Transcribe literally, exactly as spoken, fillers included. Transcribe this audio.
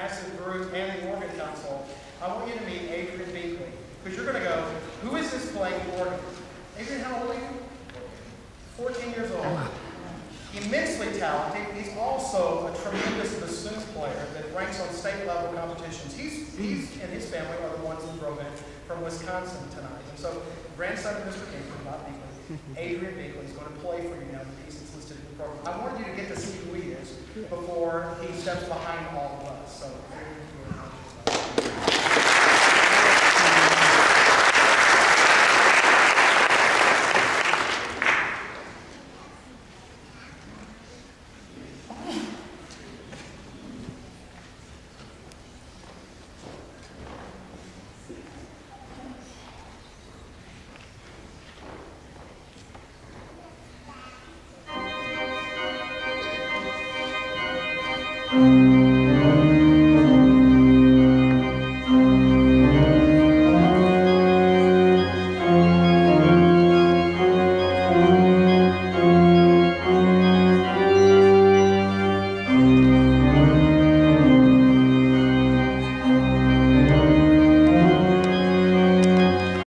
massive group and the organ council, I want you to meet Adrian Binkley, because you're going to go, who is this playing organ? Adrian, how old are you? fourteen years old. Immensely talented. He's also a tremendous bassoon player that ranks on state level competitions. He's, he's and his family are the ones who drove in from Wisconsin tonight. And so, grandson of Mister Binkley, not Binkley, Adrian Binkley is going to play for you now the piece that's listed in the program. I wanted you to get to see who he is before he steps behind all of us. So, Thank you.